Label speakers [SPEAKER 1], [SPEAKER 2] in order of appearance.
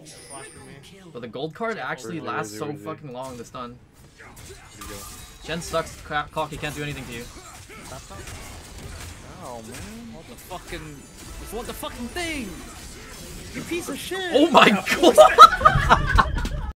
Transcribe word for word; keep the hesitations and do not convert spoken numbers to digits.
[SPEAKER 1] Flash for me.
[SPEAKER 2] But the gold card actually
[SPEAKER 3] Where's he,
[SPEAKER 2] lasts
[SPEAKER 3] where's he,
[SPEAKER 2] so
[SPEAKER 3] where's he?
[SPEAKER 2] fucking long, the stun.
[SPEAKER 3] Here you go.
[SPEAKER 2] Shen sucks, Cock, he can't do anything to you.
[SPEAKER 3] Oh man.
[SPEAKER 1] What the fucking... What the fucking thing? You piece of shit!
[SPEAKER 2] Oh my god!